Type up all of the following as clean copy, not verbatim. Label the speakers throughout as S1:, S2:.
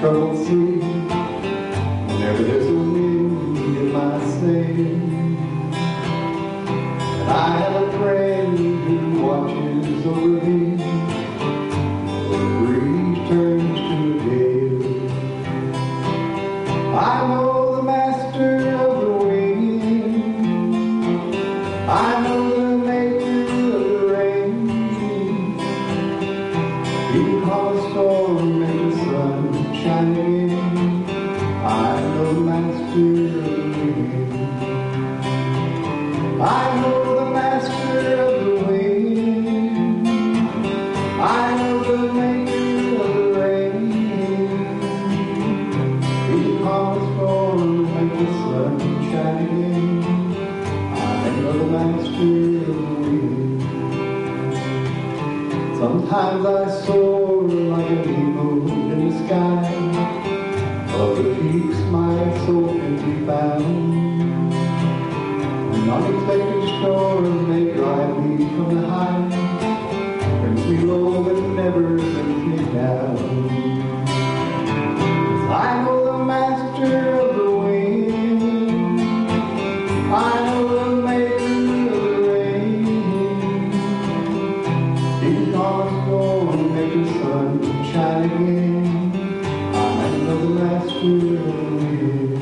S1: troubled sea. Whenever there's a wind in my sail, and I have a friend who watches over me. The breeze turns to a gale. I know the master of the wind. I know the maker of the rain. He can call a storm, make the sun shine again. I know the master of the wind. I know the master of the wind. I know the maker of the rain. He can call a storm, make the sun shine again. I know the master of the wind. Sometimes I soar like an eagle in the sky. Of the peaks my soul can be found. An unexpected storm may drive me from the high, brings me low but never brings me down. 'Cause I know the master of the wind. I know the maker of the rain. He can call a storm, make the sun shine again. I know the master of the wind.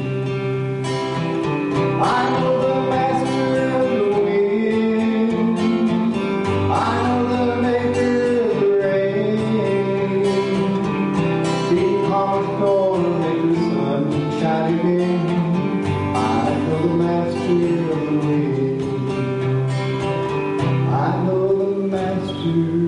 S1: I know the master of the wind. I know the maker of the rain. He can call a storm, make the sun shine again. I know the master of the wind. I know the master